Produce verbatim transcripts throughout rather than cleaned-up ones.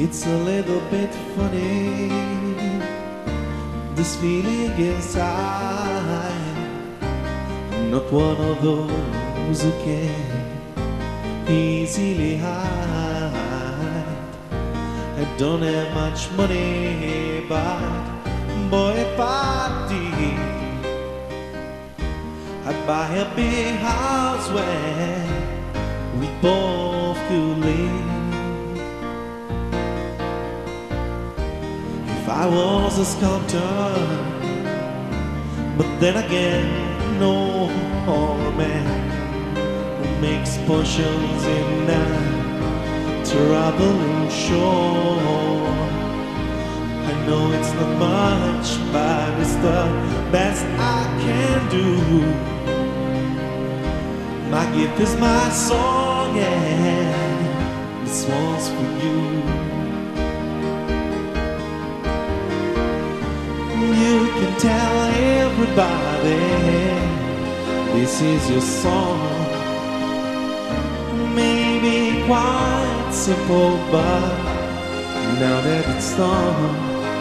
It's a little bit funny, this feeling inside. I'm not one of those who can easily hide. I don't have much money, but boy, if I did, I'd buy a big house where we both could live. If I was a sculptor, but then again, no man who makes potions in a traveling show. I know it's not much, but it's the best I can do. My gift is my song, and this one's for you. You can tell everybody this is your song. Maybe quite simple, but now that it's done,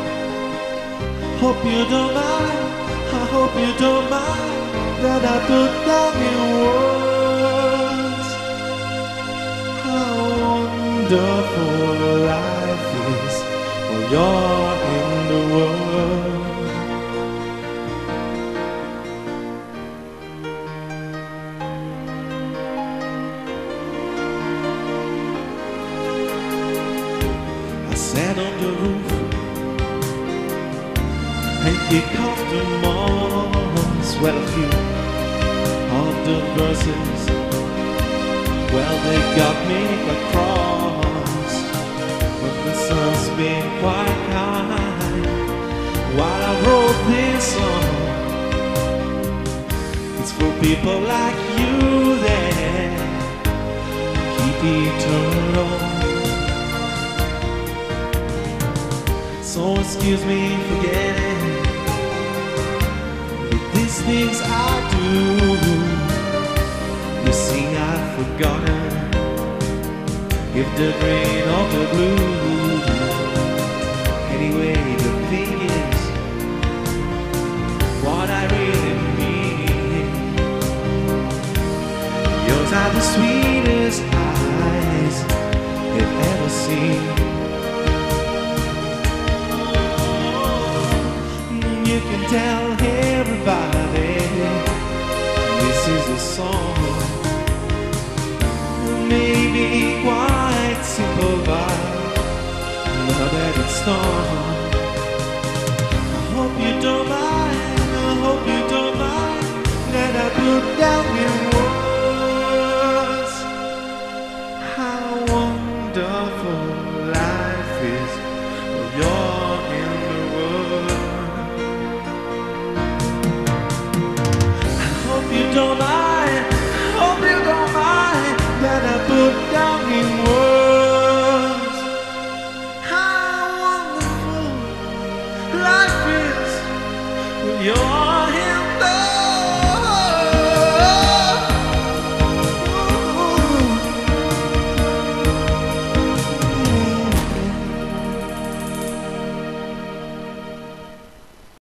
hope you don't mind, I hope you don't mind that I put down in words how wonderful life is when you're in the world. I sat on the roof and kicked off the moss. Well, a few of the verses, well, they got me across. But the sun's been quite kind while I wrote this song. It's for people like you that keep eternal. So excuse me for getting with these things I do. You see, I've forgotten if the green or the blue. Anyway, the thing is what I really mean. Yours are the sweetest eyes I've ever seen. You can tell everybody this is a song. Maybe quite simple, but now that it's done, I hope you don't mind, I hope you don't mind that I put down in words how wonderful life is when you're in the world. You don't mind, hope you don't mind that I put down in words how wonderful life is when you're